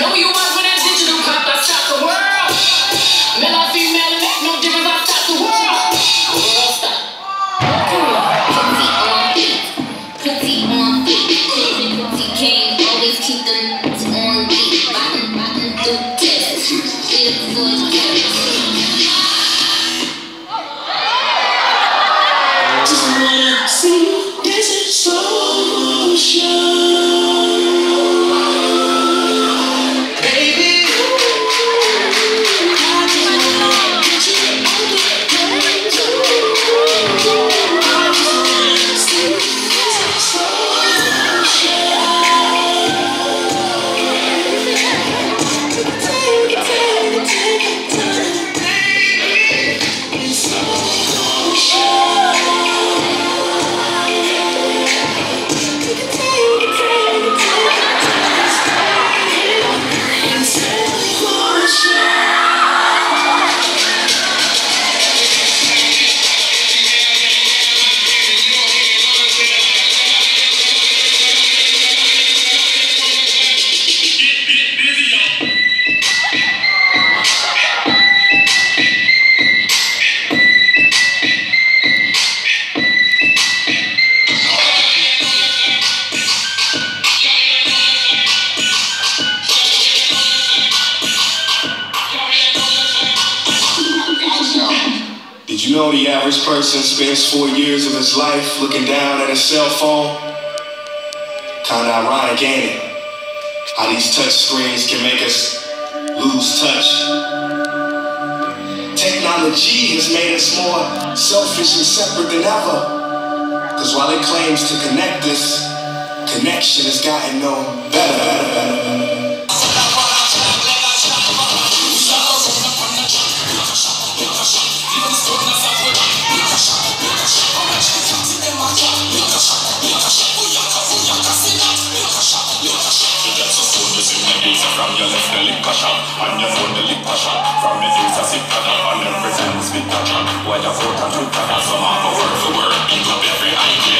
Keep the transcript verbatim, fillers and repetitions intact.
Know who you was when that digital cop, I stopped the world. Male or female, it make no difference, I stopped the world. World stop. Petite on beat, petite on beat. Petite king, always keep them on beat. Bottom, bottom, do test. Live for the just wanna see this in slow motion. Did you know the average person spends four years of his life looking down at his cell phone? Kinda ironic, ain't it? How these touch screens can make us lose touch. Technology has made us more selfish and separate than ever. Cause while it claims to connect us, connection has gotten no better, better, better, better. From your left the liquor shop, on your phone the liquor shop. From your face a sick cut on every time we speak that shop. While your phone and Twitter, some of our word for word, pick up every idea.